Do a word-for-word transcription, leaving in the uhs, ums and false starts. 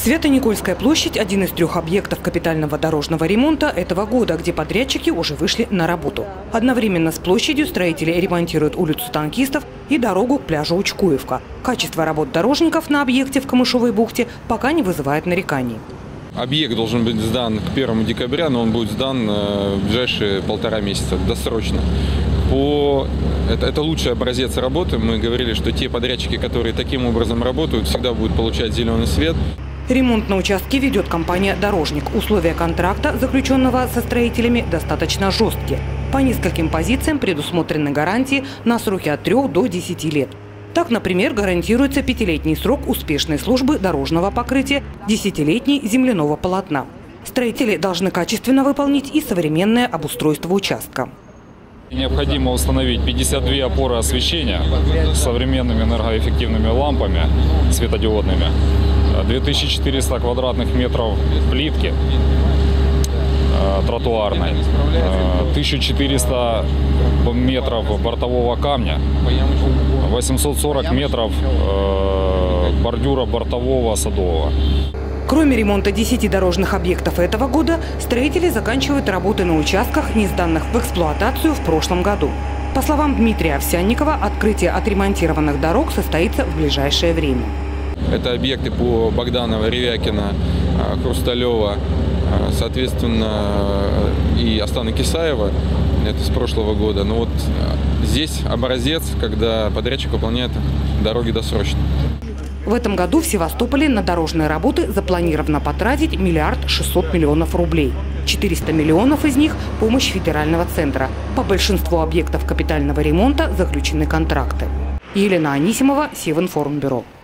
Свято-Никольская площадь – один из трех объектов капитального дорожного ремонта этого года, где подрядчики уже вышли на работу. Одновременно с площадью строители ремонтируют улицу Танкистов и дорогу к пляжу Учкуевка. Качество работ дорожников на объекте в Камышовой бухте пока не вызывает нареканий. Объект должен быть сдан к первому декабря, но он будет сдан в ближайшие полтора месяца, досрочно. По... Это, это лучший образец работы. Мы говорили, что те подрядчики, которые таким образом работают, всегда будут получать зеленый свет. Ремонт на участке ведет компания «Дорожник». Условия контракта, заключенного со строителями, достаточно жесткие. По нескольким позициям предусмотрены гарантии на сроки от трёх до десяти лет. Так, например, гарантируется пятилетний срок успешной службы дорожного покрытия, десятилетний земляного полотна. Строители должны качественно выполнить и современное обустройство участка. Необходимо установить пятьдесят две опоры освещения с современными энергоэффективными лампами светодиодными, две тысячи четыреста квадратных метров плитки э, тротуарной, э, тысяча четыреста метров бортового камня, восемьсот сорок метров э, бордюра бортового садового. Кроме ремонта десяти дорожных объектов этого года, строители заканчивают работы на участках, не сданных в эксплуатацию в прошлом году. По словам Дмитрия Овсянникова, открытие отремонтированных дорог состоится в ближайшее время. Это объекты по Богданова, Ревякина, Хрусталева, соответственно, и Астана Кисаева. Это с прошлого года. Но вот здесь образец, когда подрядчик выполняет дороги досрочно. В этом году в Севастополе на дорожные работы запланировано потратить миллиард шестьсот миллионов рублей. четыреста миллионов из них – помощь федерального центра. По большинству объектов капитального ремонта заключены контракты. Елена Анисимова, Севинформбюро.